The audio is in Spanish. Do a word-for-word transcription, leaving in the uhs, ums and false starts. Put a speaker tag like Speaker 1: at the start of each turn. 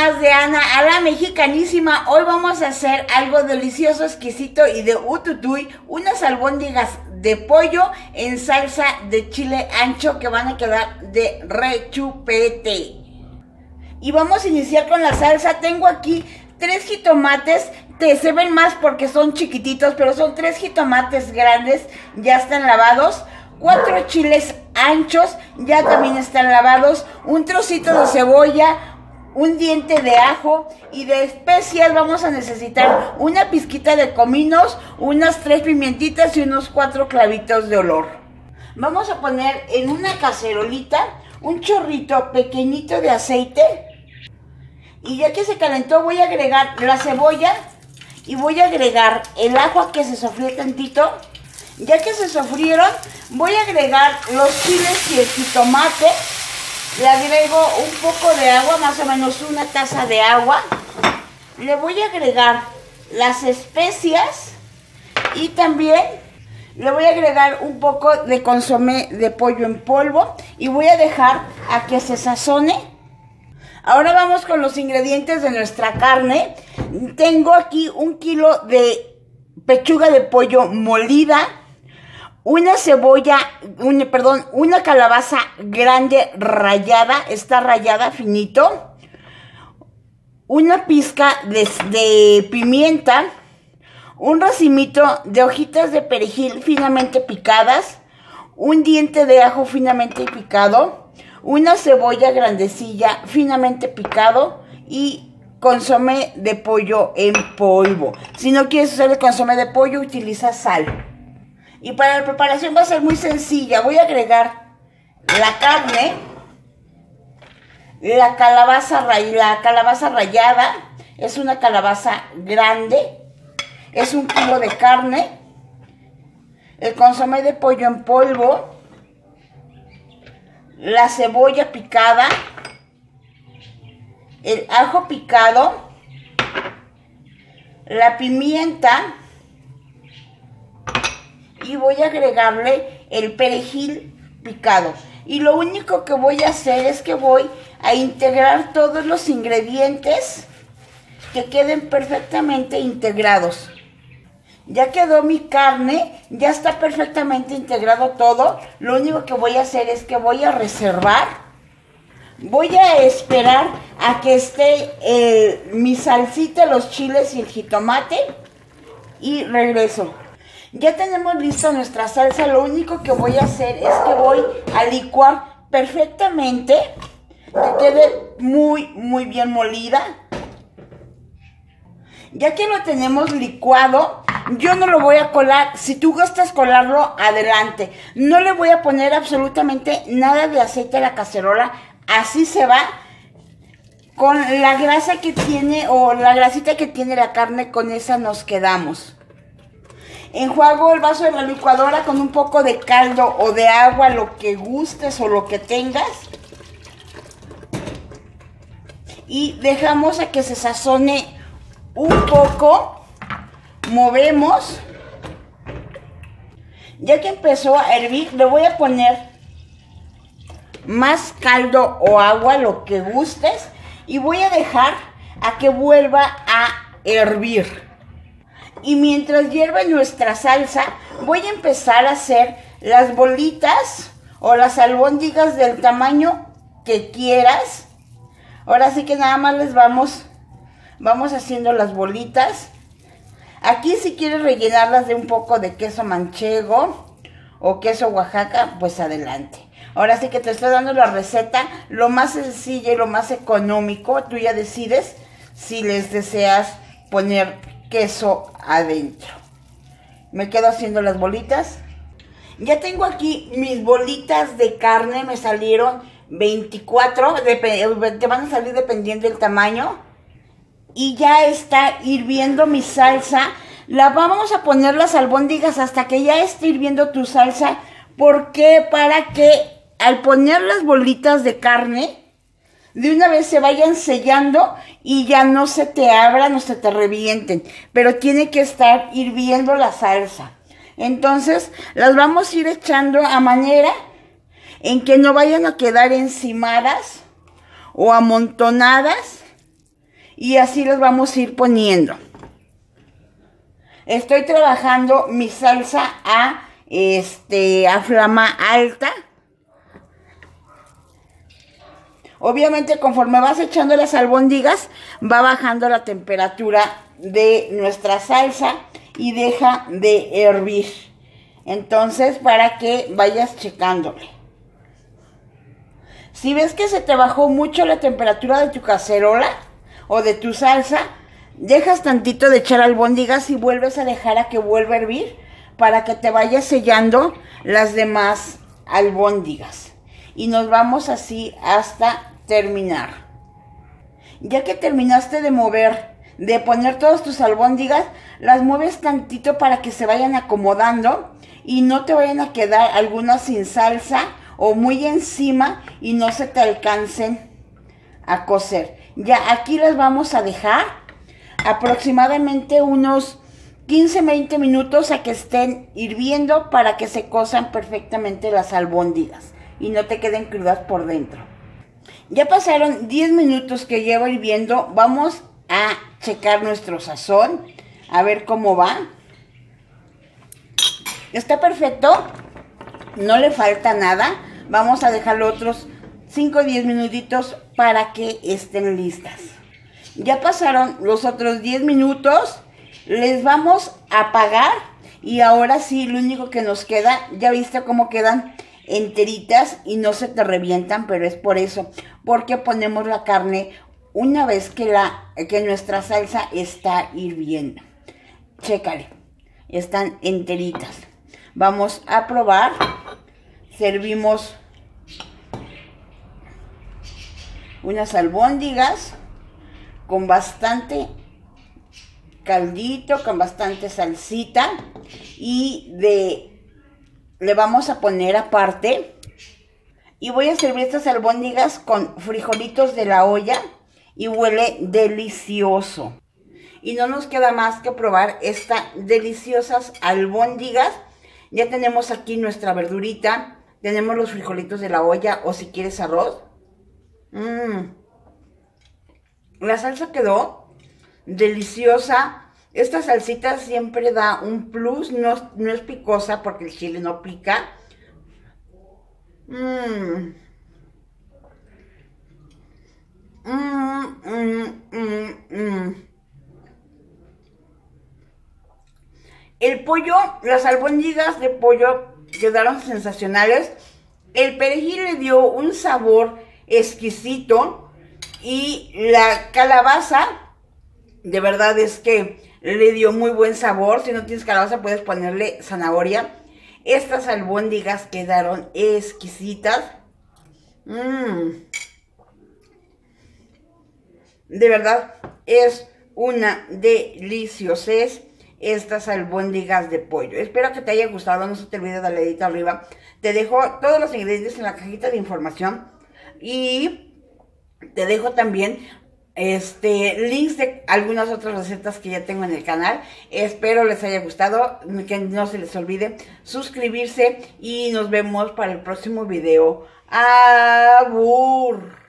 Speaker 1: más de Ana a la mexicanísima. Hoy vamos a hacer algo delicioso, exquisito y de ututuy, unas albóndigas de pollo en salsa de chile ancho que van a quedar de rechupete. Y vamos a iniciar con la salsa. Tengo aquí tres jitomates, te se ven más porque son chiquititos, pero son tres jitomates grandes, ya están lavados. Cuatro chiles anchos, ya también están lavados. Un trocito de cebolla, un diente de ajo y de especias vamos a necesitar una pizquita de cominos, unas tres pimientitas y unos cuatro clavitos de olor. Vamos a poner en una cacerolita un chorrito pequeñito de aceite y ya que se calentó voy a agregar la cebolla y voy a agregar el ajo a que se sofríe tantito. Ya que se sofrieron, voy a agregar los chiles y el jitomate. Le agrego un poco de agua, más o menos una taza de agua. Le voy a agregar las especias y también le voy a agregar un poco de consomé de pollo en polvo y voy a dejar a que se sazone. Ahora vamos con los ingredientes de nuestra carne. Tengo aquí un kilo de pechuga de pollo molida, una cebolla, un, perdón, una calabaza grande rallada, está rallada finito, una pizca de, de pimienta, un racimito de hojitas de perejil finamente picadas, un diente de ajo finamente picado, una cebolla grandecilla finamente picado y consomé de pollo en polvo. Si no quieres usar el consomé de pollo, utiliza sal. Y para la preparación va a ser muy sencilla. Voy a agregar la carne, la calabaza, la calabaza rallada, es una calabaza grande, es un kilo de carne, el consomé de pollo en polvo, la cebolla picada, el ajo picado, la pimienta y voy a agregarle el perejil picado. Y lo único que voy a hacer es que voy a integrar todos los ingredientes que queden perfectamente integrados. Ya quedó mi carne, ya está perfectamente integrado todo. Lo único que voy a hacer es que voy a reservar. Voy a esperar a que esté eh, mi salsita, los chiles y el jitomate y regreso. Ya tenemos lista nuestra salsa, lo único que voy a hacer es que voy a licuar perfectamente, que quede muy, muy bien molida. Ya que lo tenemos licuado, yo no lo voy a colar. Si tú gustas colarlo, adelante. No le voy a poner absolutamente nada de aceite a la cacerola, así se va. Con la grasa que tiene o la grasita que tiene la carne, con esa nos quedamos. Enjuago el vaso de la licuadora con un poco de caldo o de agua, lo que gustes o lo que tengas. Y dejamos a que se sazone un poco. Movemos. Ya que empezó a hervir, le voy a poner más caldo o agua, lo que gustes. Y voy a dejar a que vuelva a hervir. Y mientras hierve nuestra salsa, voy a empezar a hacer las bolitas o las albóndigas del tamaño que quieras. Ahora sí que nada más les vamos, vamos haciendo las bolitas. Aquí si quieres rellenarlas de un poco de queso manchego o queso Oaxaca, pues adelante. Ahora sí que te estoy dando la receta, lo más sencilla y lo más económico. Tú ya decides si les deseas poner queso adentro. Me quedo haciendo las bolitas. Ya tengo aquí mis bolitas de carne, me salieron veinticuatro, te van a salir dependiendo del tamaño. Y ya está hirviendo mi salsa. La vamos a poner las albóndigas hasta que ya esté hirviendo tu salsa. ¿Por qué? Para que al poner las bolitas de carne, de una vez se vayan sellando y ya no se te abran o se te revienten. Pero tiene que estar hirviendo la salsa. Entonces las vamos a ir echando a manera en que no vayan a quedar encimadas o amontonadas y así los vamos a ir poniendo. Estoy trabajando mi salsa a, este, a flama alta. Obviamente conforme vas echando las albóndigas, va bajando la temperatura de nuestra salsa y deja de hervir. Entonces, para que vayas checándole. Si ves que se te bajó mucho la temperatura de tu cacerola o de tu salsa, dejas tantito de echar albóndigas y vuelves a dejar a que vuelva a hervir para que te vayas sellando las demás albóndigas. Y nos vamos así hasta terminar. Ya que terminaste de mover, de poner todas tus albóndigas, las mueves tantito para que se vayan acomodando y no te vayan a quedar algunas sin salsa o muy encima y no se te alcancen a cocer. Ya aquí las vamos a dejar aproximadamente unos quince a veinte minutos a que estén hirviendo para que se cosan perfectamente las albóndigas y no te queden crudas por dentro. Ya pasaron diez minutos que llevo hirviendo. Vamos a checar nuestro sazón, a ver cómo va. Está perfecto, no le falta nada. Vamos a dejarlo otros cinco o diez minutitos para que estén listas. Ya pasaron los otros diez minutos, les vamos a apagar y ahora sí, lo único que nos queda, ya viste cómo quedan enteritas y no se te revientan, pero es por eso, porque ponemos la carne una vez que, la, que nuestra salsa está hirviendo. Chécale, están enteritas. Vamos a probar. Servimos unas albóndigas con bastante caldito, con bastante salsita y de le vamos a poner aparte y voy a servir estas albóndigas con frijolitos de la olla y huele delicioso. Y no nos queda más que probar estas deliciosas albóndigas. Ya tenemos aquí nuestra verdurita, tenemos los frijolitos de la olla o si quieres arroz. Mmm. La salsa quedó deliciosa. Esta salsita siempre da un plus, no, no es picosa porque el chile no pica. Mmm. Mmm, mmm, mmm, mmm. El pollo, las albóndigas de pollo quedaron sensacionales. El perejil le dio un sabor exquisito y la calabaza, de verdad es que le dio muy buen sabor. Si no tienes calabaza puedes ponerle zanahoria. Estas albóndigas quedaron exquisitas. Mmm. De verdad es una deliciosez estas albóndigas de pollo. Espero que te haya gustado. No se te olvide darle dedito arriba. Te dejo todos los ingredientes en la cajita de información. Y te dejo también este links de algunas otras recetas que ya tengo en el canal. Espero les haya gustado, que no se les olvide suscribirse y nos vemos para el próximo video. Abur.